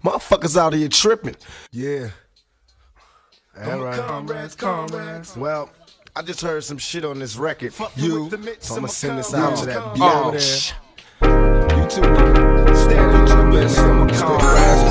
Motherfuckers out here tripping. Yeah. Alright. Comrades. Well, I just heard some shit on this record. So I'ma send this out to that beat over there. You too, nigga. Stand into the mix. Comrades.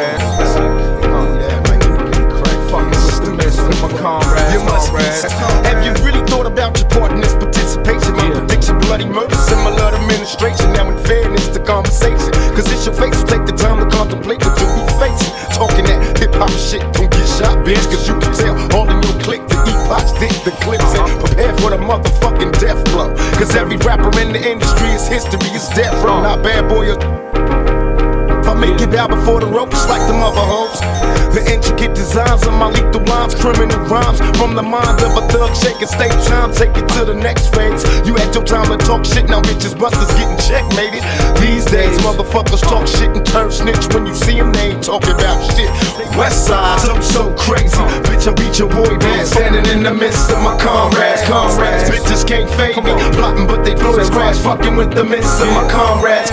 You must be. Have you really thought about your part in this participation? My prediction, bloody murder, similar to administration. Now in fairness to conversation, cause it's your face, so take the time to contemplate what you'll be facing. Talking that hip-hop shit, don't get shot, bitch, cause you can tell all in your clique the epochs dig the clips and prepare for the motherfucking death blow. Cause every rapper in the industry is history, is death row, not bad boy. If I make it out before the ropes like the mother hoes. The intricate designs of my lethal rhymes, criminal rhymes from the mind of a thug, shaking state time, take it to the next phase. You had your time to talk shit, now bitches busters getting checkmated. These days, motherfuckers talk shit and turn snitch when you see them, they ain't talking about shit. West side, so crazy, bitch, I beat your boy band, standing in the midst of my comrades. Bitches can't fade me, plotting but they blow this crash, fucking with the midst of my comrades.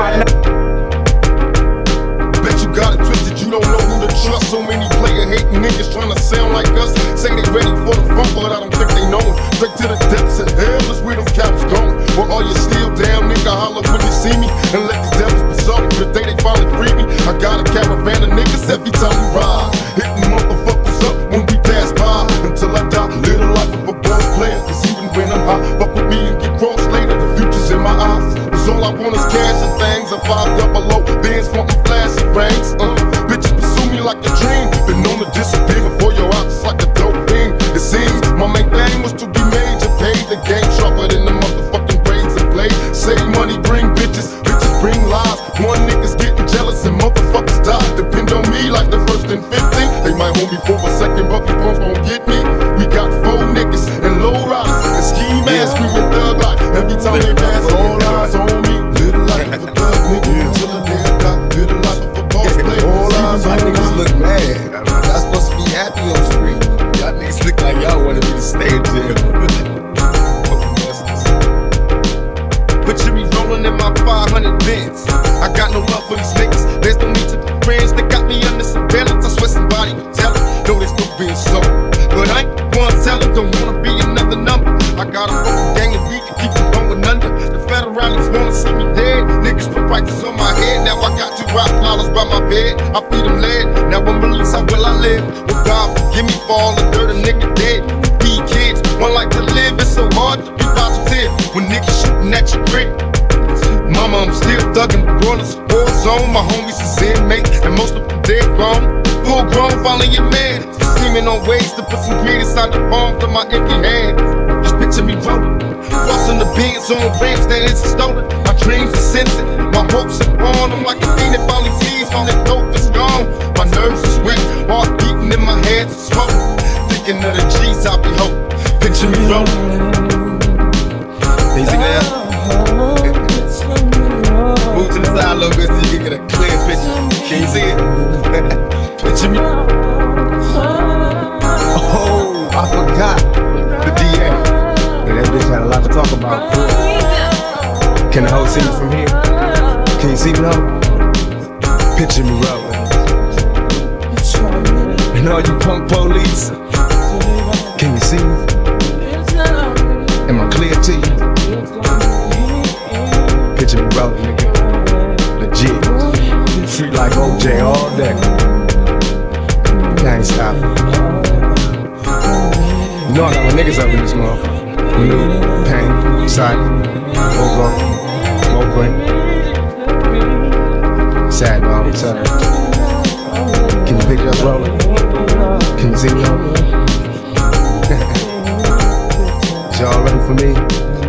Got it twisted, you don't know who to trust. So many player hating niggas trying to sound like us. Say they ready for the funk, but I don't think they know it. Straight to the depths of hell is where them cows going. Well, all you still down, nigga, holler when you see me. And let the devils be sorry for the day they finally free me. I got a caravan of niggas every time we ride, hitting motherfuckers up when we pass by. Until I die, live the life of a boss player. Cause even when I'm high, fuck with me and get crossed later. The future's in my eyes, cause all I want is cash and things. I 500 bands wanting flashy rings. Bitches pursue me like a dream. Been known to disappear before your eyes like a dope thing. It seems my main thing was to be major, paid the game sharper than the motherfucking braids and play. Save money, bring bitches, bitches bring lies. One niggas getting jealous and motherfuckers die. Depend on me like the first and 15. They might hold me for a second, but these won't get me. We got 4 niggas and low riders and ski masks screaming thug life. Every time they pass, all eyes on me. Little life of a thug nigga until the day I die. Little life of a boss player. Y'all niggas look mad. Y'all supposed to be happy on the street. Y'all niggas look like y'all wanted me to stay in jail. Picture me rolling in my 500 Benz. I got no love for these niggas. There's no need to be friends. They got me under surveillance. I swear somebody can tell it. No, there's no being so. But I ain't gonna tell them. Don't wanna be another number. I got a fucking gang of beat to keep them going under. The federalists wanna see me dead. Niggas put prices on my head. Now I got 2 rock dollars by my bed. I feed them lead. Now I'm released, how will I live? Well, God forgive me for all the dirt a nigga dead. Be kids, one like to live. It's so hard to be positive when niggas shooting at your crib. Mama, I'm still thugging. Going to the war zone. My homies is inmates, and most of them dead grown. Full grown, finally get mad. Scheming on ways to put some greed inside the palms of my empty hand. Just picture me rolling, crossing the beans on ramps that isn't stolen. My dreams are sensing, my hopes are on. I'm like a fiend that finally sees when the dope is gone. My nerves are sweat, heart beating in my head, smoke. Thinking of the G's I be hope. Picture me rolling. Can you see that? Move to the side a little bit so you can get a clear picture. Can you see it? Picture me. Oh, I forgot the DA. Yeah, that bitch had a lot to talk about. Can the hoe see me from here? Can you see me, hoe? Picture me rolling. And all you punk police, can you see me? Am I clear to you? Picture me rolling, nigga. Legit. Free like OJ all day. Can't stop. You know I got my niggas up in this motherfucker. Manu, Pain, Silent, Ogo, Mowgli. Sad dog, what's up? Can you picture us rolling? Can you see me on? Y'all ready for me?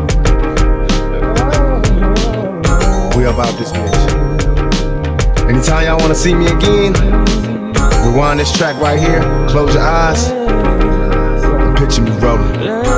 We about this bitch. Anytime y'all wanna see me again, rewind this track right here, close your eyes, and picture me rolling.